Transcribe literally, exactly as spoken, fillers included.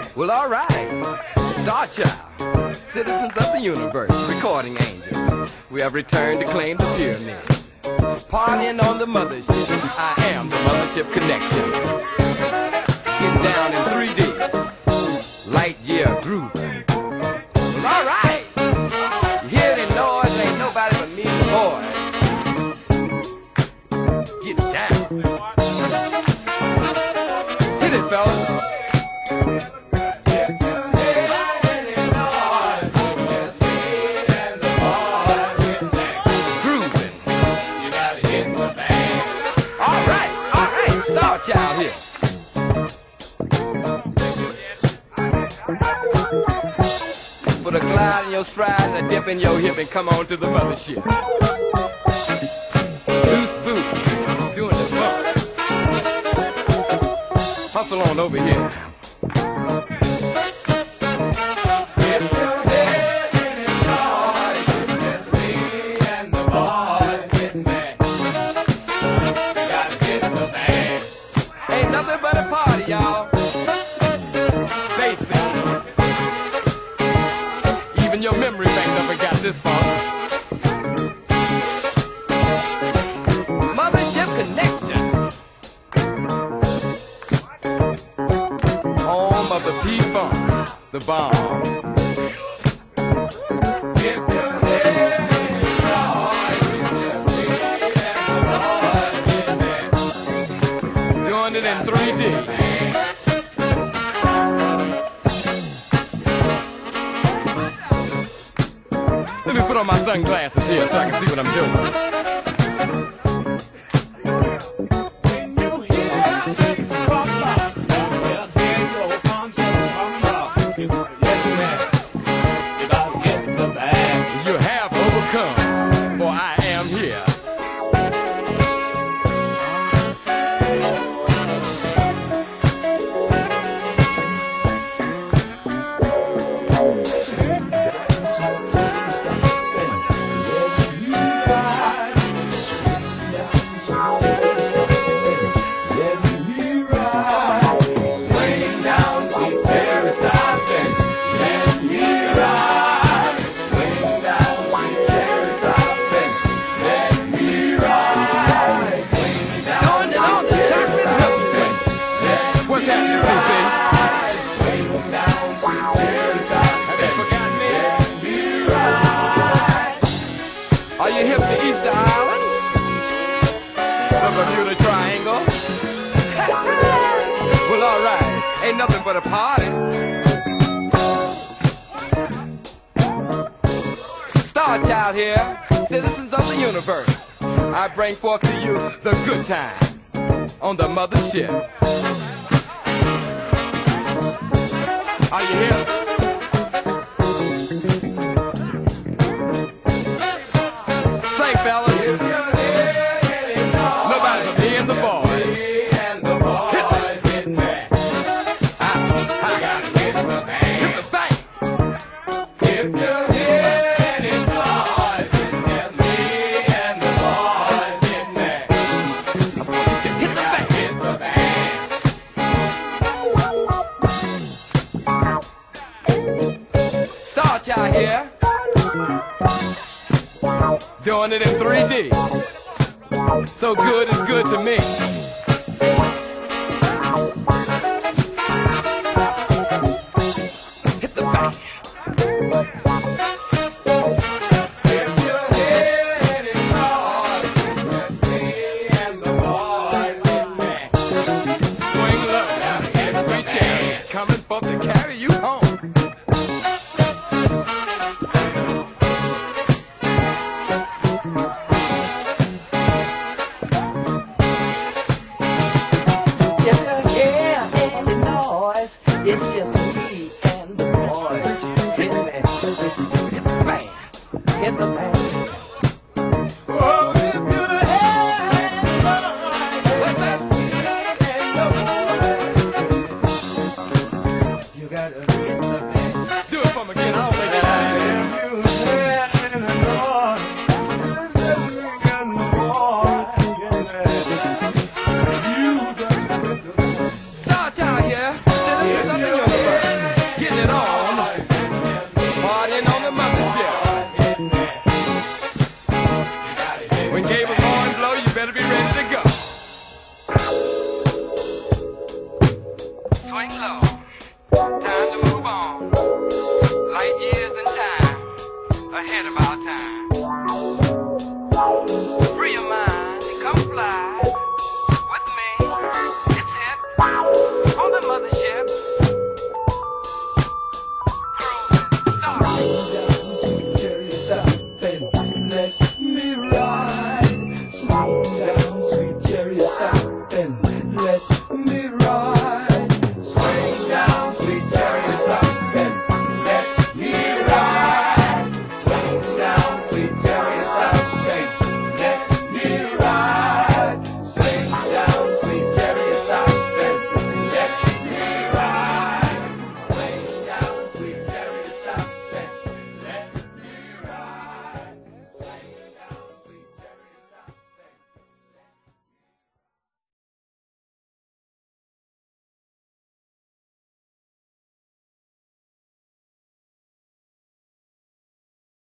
Well, all right. Star Child, citizens of the universe, recording angels. We have returned to claim the pyramids. Partying on the Mothership. I am the Mothership connection. Getting down in three D. Light year grooving. Well, all right. You hear the noise? Ain't nobody but me and the boys. Get down. Hit it, fellas. Child here. Put a glide in your stride and a dip in your hip and come on to the Mothership. Loose boot, doing the bump. Hustle on over here. Nothing but a party, y'all. Basic. Even your memory bank never got this far. Mothership connection. Home of the P-Funk, the bomb. It in three D. Let me put on my sunglasses here so I can see what I'm doing. You have overcome, for I am here. Are you hip to Easter Island? From Bermuda Triangle? Well, all right. Ain't nothing but a party. Star Child here, citizens of the universe. I bring forth to you the good time on the Mothership. Are you here? Say, fellas. Nobody but me and the boys. Hit the bank. I gotta hit the bank. Hit the bank. If you're hitting noise, it's just me and the boys getting there. Hit the bank. Hit the bank. Star Child here. Doing it in three D. So good is good to me. Hit the bank. If you're hitting hard, it's me and the boys in there. Swing low, hit three chains, coming for to carry you home. It's